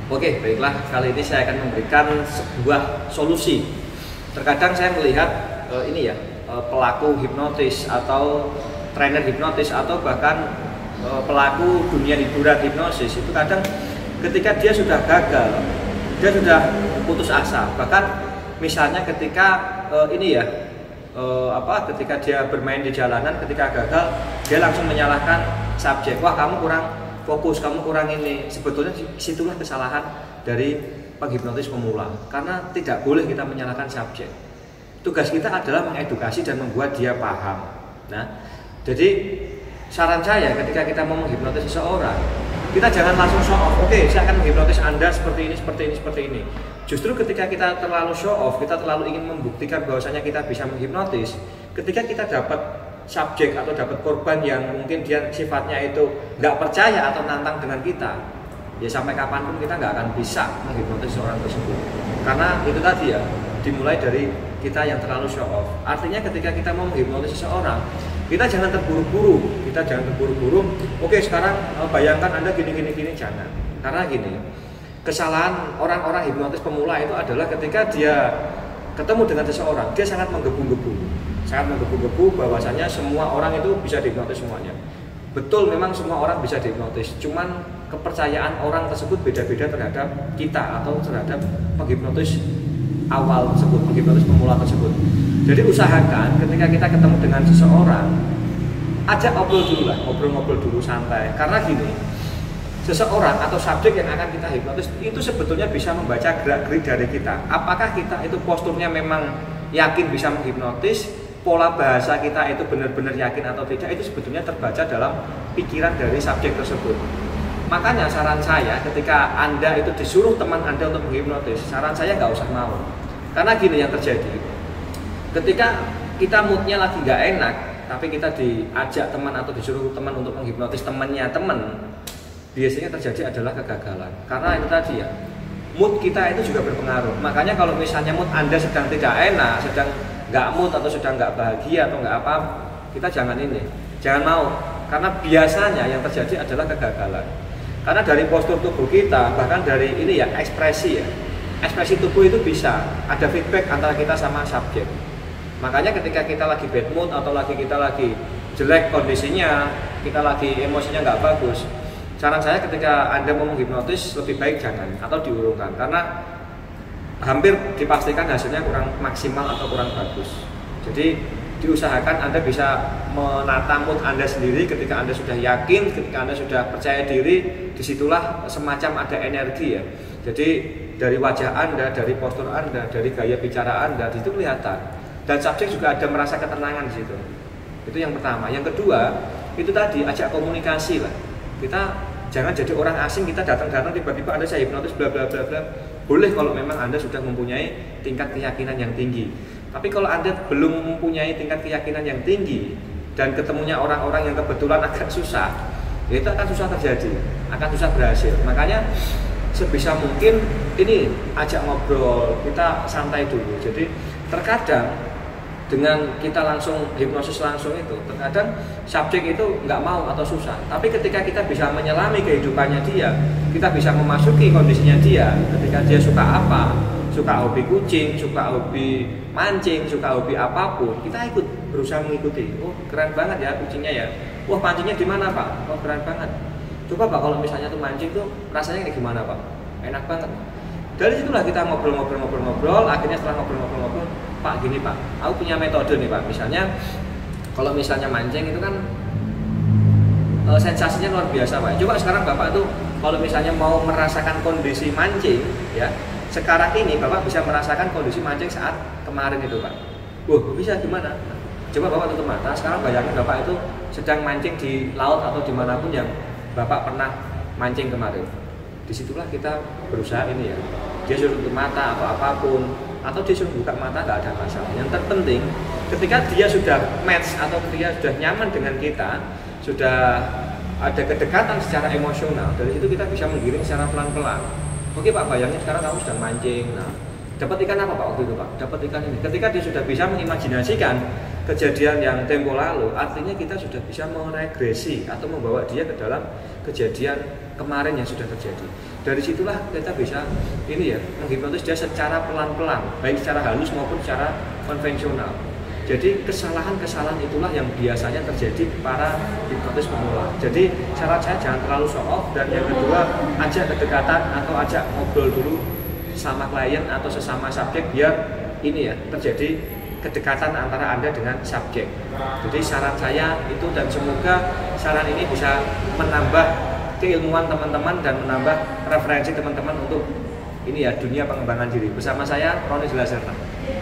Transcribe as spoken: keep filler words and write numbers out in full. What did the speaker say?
Oke, baiklah. Kali ini saya akan memberikan sebuah solusi. Terkadang saya melihat uh, ini ya, uh, pelaku hipnotis atau trainer hipnotis atau bahkan uh, pelaku dunia hiburan hipnosis itu kadang ketika dia sudah gagal, dia sudah putus asa. Bahkan misalnya ketika uh, ini ya, uh, apa? Ketika dia bermain di jalanan, ketika gagal, dia langsung menyalahkan subjek. Wah, kamu kurang fokus, kamu kurang ini. Sebetulnya situlah kesalahan dari penghipnotis pemula, karena tidak boleh kita menyalahkan subjek. Tugas kita adalah mengedukasi dan membuat dia paham. Nah, jadi saran saya ketika kita mau menghipnotis seseorang, kita jangan langsung show off. Oke, saya akan menghipnotis Anda seperti ini, seperti ini, seperti ini. Justru ketika kita terlalu show off, kita terlalu ingin membuktikan bahwasanya kita bisa menghipnotis. Ketika kita dapat subjek atau dapat korban yang mungkin dia sifatnya itu nggak percaya atau nantang dengan kita, ya sampai kapanpun kita nggak akan bisa menghipnotis seorang tersebut. Karena itu tadi ya, dimulai dari kita yang terlalu show off. Artinya ketika kita mau menghipnotis seseorang, kita jangan terburu-buru, kita jangan terburu-buru. Oke, sekarang bayangkan Anda gini-gini gini, jangan. Karena gini, kesalahan orang-orang hipnotis pemula itu adalah ketika dia ketemu dengan seseorang, dia sangat menggebu-gebu. Sangat menggebu-gebu bahwasanya semua orang itu bisa dihipnotis semuanya. Betul, memang semua orang bisa dihipnotis, cuman kepercayaan orang tersebut beda-beda terhadap kita atau terhadap penghipnotis awal tersebut, penghipnotis pemula tersebut. Jadi usahakan ketika kita ketemu dengan seseorang, ajak ngobrol dulu lah, ngobrol-ngobrol dulu santai. Karena gini, seseorang atau subjek yang akan kita hipnotis itu sebetulnya bisa membaca gerak-gerik dari kita. Apakah kita itu posturnya memang yakin bisa menghipnotis, pola bahasa kita itu benar-benar yakin atau tidak, itu sebetulnya terbaca dalam pikiran dari subjek tersebut. Makanya saran saya ketika Anda itu disuruh teman Anda untuk menghipnotis, saran saya nggak usah mau. Karena gini yang terjadi, ketika kita moodnya lagi nggak enak, tapi kita diajak teman atau disuruh teman untuk menghipnotis temannya teman, biasanya terjadi adalah kegagalan. Karena itu tadi ya, mood kita itu juga berpengaruh. Makanya kalau misalnya mood Anda sedang tidak enak, sedang nggak mood atau sedang nggak bahagia atau nggak apa, kita jangan ini, jangan mau. Karena biasanya yang terjadi adalah kegagalan. Karena dari postur tubuh kita, bahkan dari ini ya, ekspresi ya, ekspresi tubuh itu bisa ada feedback antara kita sama subjek. Makanya ketika kita lagi bad mood atau lagi kita lagi jelek kondisinya, kita lagi emosinya nggak bagus, saran saya ketika Anda mau menghipnotis lebih baik jangan atau diurungkan, karena hampir dipastikan hasilnya kurang maksimal atau kurang bagus. Jadi diusahakan Anda bisa menata mood Anda sendiri. Ketika Anda sudah yakin, ketika Anda sudah percaya diri, disitulah semacam ada energi ya. Jadi dari wajah Anda, dari postur Anda, dari gaya bicara Anda, itu kelihatan. Dan subjek juga ada merasa ketenangan di situ. Itu yang pertama. Yang kedua, itu tadi ajak komunikasi lah. Kita jangan jadi orang asing, kita datang-datang tiba-tiba Anda saya hipnotis bla bla bla bla. Boleh kalau memang Anda sudah mempunyai tingkat keyakinan yang tinggi. Tapi kalau Anda belum mempunyai tingkat keyakinan yang tinggi dan ketemunya orang-orang yang kebetulan agak susah, ya itu akan susah terjadi, akan susah berhasil. Makanya sebisa mungkin ini ajak ngobrol, kita santai dulu. Jadi terkadang dengan kita langsung hipnosis langsung itu, terkadang subjek itu nggak mau atau susah. Tapi ketika kita bisa menyelami kehidupannya dia, kita bisa memasuki kondisinya dia. Ketika dia suka apa, suka hobi kucing, suka hobi mancing, suka hobi apapun, kita ikut berusaha mengikuti. Oh keren banget ya kucingnya ya. Wah mancingnya di mana Pak? Oh keren banget. Coba Pak kalau misalnya tuh mancing tuh rasanya kayak gimana Pak? Enak banget. Dari situlah kita ngobrol-ngobrol-ngobrol-ngobrol. Akhirnya setelah ngobrol-ngobrol-ngobrol, Pak gini Pak, aku punya metode nih Pak. Misalnya kalau misalnya mancing itu kan e, sensasinya luar biasa Pak. Coba sekarang Bapak tuh kalau misalnya mau merasakan kondisi mancing ya, sekarang ini Bapak bisa merasakan kondisi mancing saat kemarin itu Pak. Wah bisa gimana? Coba Bapak tutup mata, sekarang bayangin Bapak itu sedang mancing di laut atau dimanapun yang Bapak pernah mancing kemarin. Disitulah kita berusaha ini ya, dia suruh tutup mata atau apapun, atau dia suruh buka mata, nggak ada masalah. Yang terpenting ketika dia sudah match atau dia sudah nyaman dengan kita, sudah ada kedekatan secara emosional, dari itu kita bisa menggiring secara pelan-pelan. Oke Pak, bayangin sekarang kamu sedang mancing. Nah, dapat ikan apa Pak waktu itu Pak? Dapat ikan ini. Ketika dia sudah bisa mengimajinasikan kejadian yang tempo lalu, artinya kita sudah bisa meregresi atau membawa dia ke dalam kejadian kemarin yang sudah terjadi. Dari situlah kita bisa ini ya menghipnotis dia secara pelan-pelan, baik secara halus maupun secara konvensional. Jadi kesalahan-kesalahan itulah yang biasanya terjadi para hipnotis pemula. Jadi syarat saya jangan terlalu show off, dan yang kedua ajak kedekatan atau ajak ngobrol dulu sama klien atau sesama subjek biar ini ya terjadi kedekatan antara Anda dengan subjek. Jadi saran saya itu, dan semoga saran ini bisa menambah keilmuan teman-teman dan menambah referensi teman-teman untuk ini ya dunia pengembangan diri. Bersama saya Roni Jelaserna.